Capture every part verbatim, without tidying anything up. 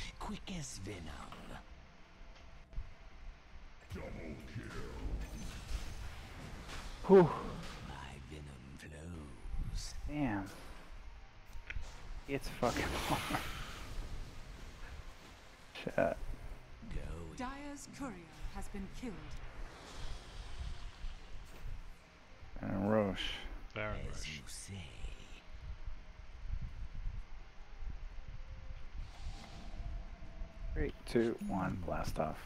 Quick as venom. Double kill. Whew. My venom flows. Damn. It's fucking hard. Shit. Go. Dire's courier has been killed. And Roche. Baron As Rush. you say. Three, two, one, blast off.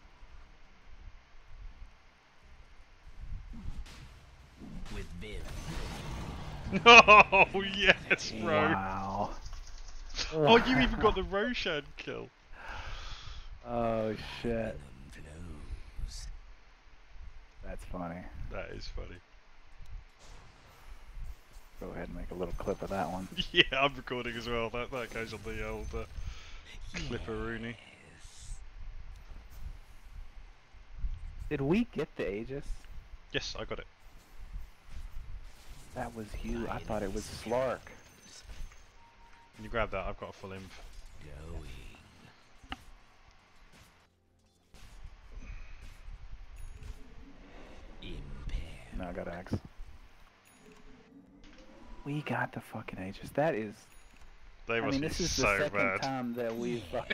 With venom. Oh yes, bro. Wow. Oh, you even got the Roshan kill. Oh shit. Venom flows. That's funny. That is funny. Go ahead and make a little clip of that one. Yeah, I'm recording as well. That that goes on the old uh, Clipperoonie. Yes. Did we get the Aegis? Yes, I got it. That was you. I thought it was Slark. Can you grab that? I've got a full imp. Going. Impair. No, I got Axe. We got the fucking Aegis. That is. They I must mean, be this is so the second bad. time that we've.